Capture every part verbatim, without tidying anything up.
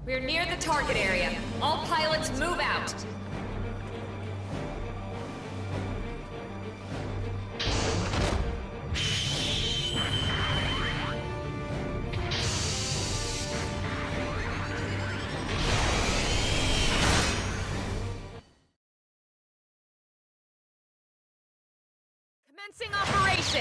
We're near the target area. All pilots move out. Commencing operation!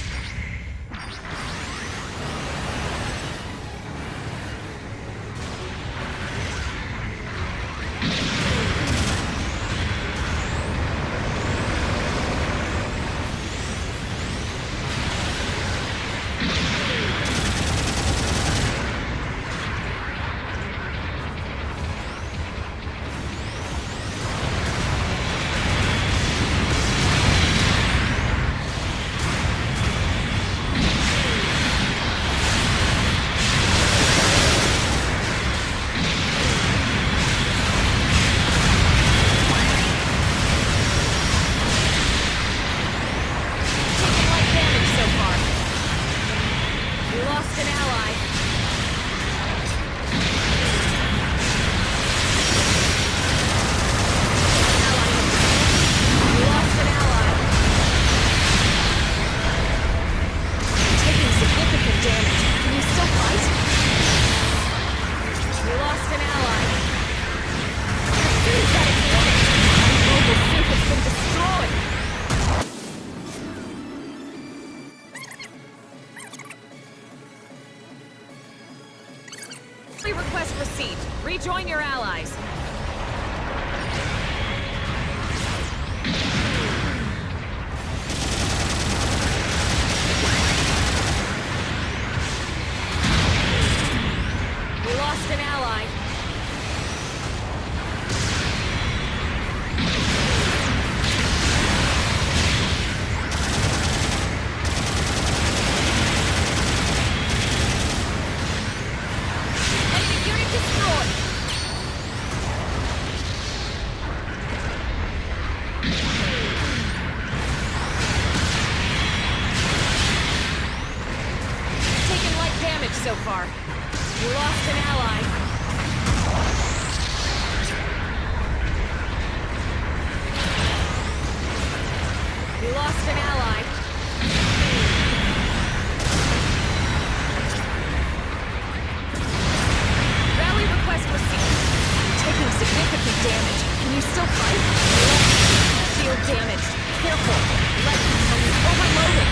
Request received. Rejoin your allies. We lost an ally. So far. We lost an ally. We lost an ally. Rally request received. Taking significant damage. Can you still fight? Shield damage. Careful. Let overloaded.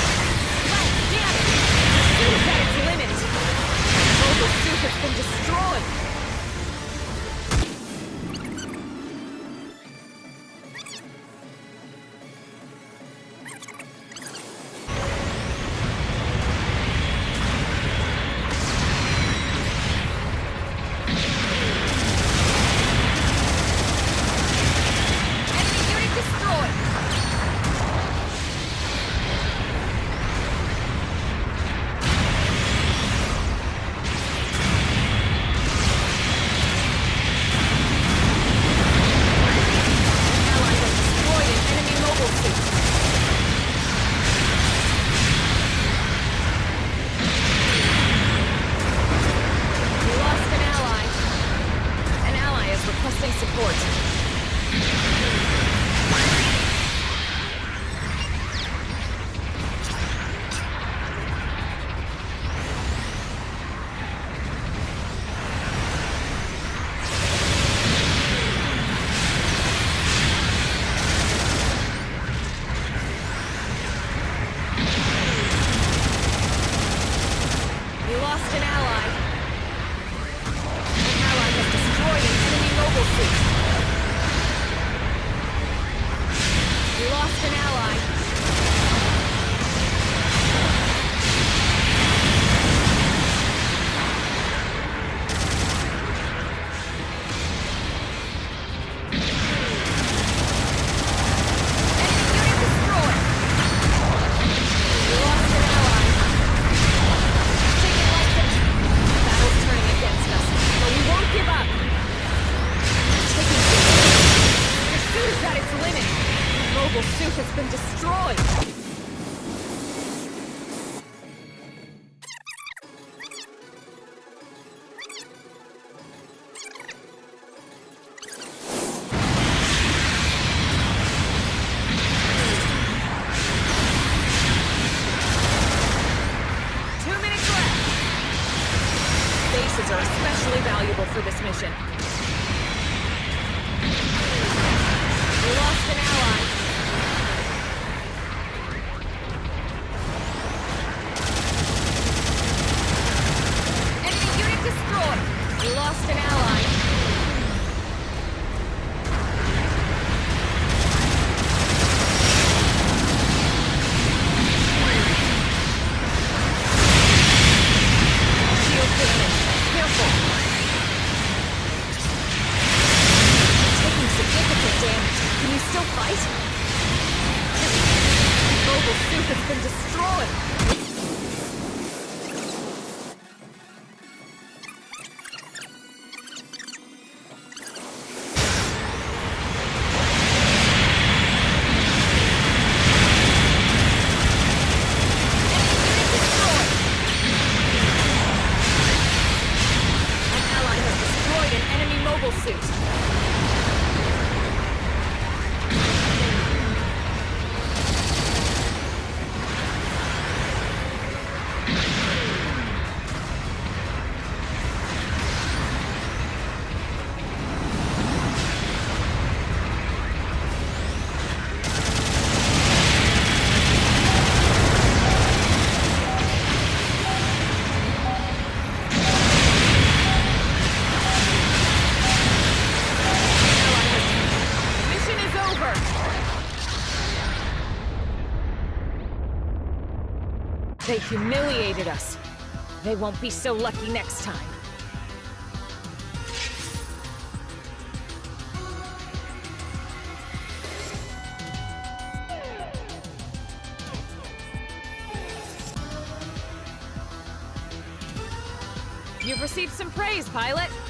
Let damage. Suit is at its limit. Mobile suit has been destroyed. Suit has been destroyed! resources are especially valuable for this mission. We lost an ally. Enemy unit destroyed. We lost an ally. They humiliated us. They won't be so lucky next time. You've received some praise, pilot.